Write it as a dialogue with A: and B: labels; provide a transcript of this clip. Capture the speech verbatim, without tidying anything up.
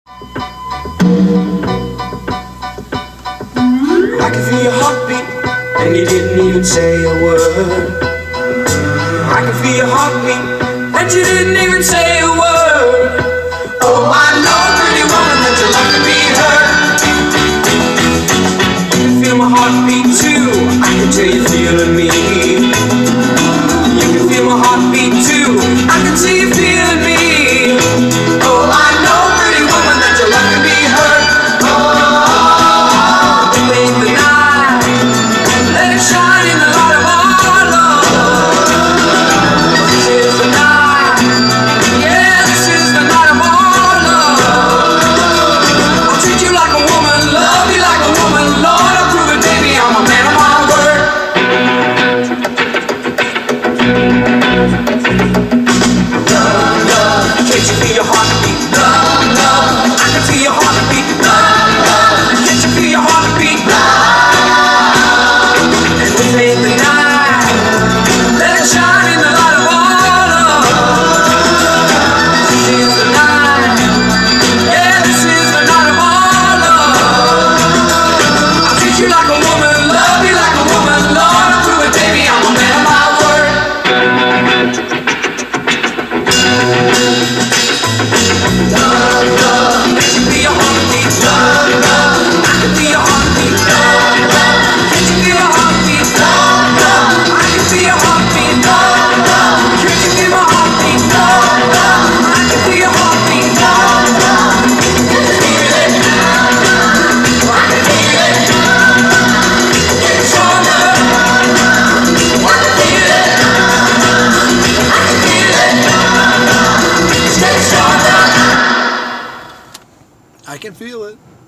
A: I can feel your heartbeat, and you didn't even say a word. I can feel your heartbeat, and you didn't even say a word. Oh, I know, pretty woman, that you like to be heard. You can feel my heartbeat too, I can tell you're feeling me. You can feel my heartbeat too, I can see you feeling me. Oh, I know, pretty woman, that you like to be heard. Oh, make the night, let it shine in the light of our love. This is the night, yeah, this is the night of our love. I'll treat you like a woman, love you like a woman, Lord, I'll prove it, baby, I'm a man of my word. Love, love, can't you feel your heartbeat? Love, love, I can feel your heartbeat. Love, love, can't you feel your heartbeat? Love, and this ain't the night, let it shine in the light of our love. This is the night, yeah, this is the night of our love. I'll treat you like a woman, love you like a woman, Lord, I'll prove it, baby, I'm a man of my word. Love, love, can't you feel your heartbeat? Love, love, I can feel your heartbeat. Love, love, can't you feel your heartbeat? Love, love, I can feel your heartbeat. Love, love, can't you feel my heartbeat? Love, love, I can feel your heartbeat. Love, love, can you feel it? I can feel it. Getting stronger. I can feel it. I can feel it. It's getting stronger.
B: I can feel it.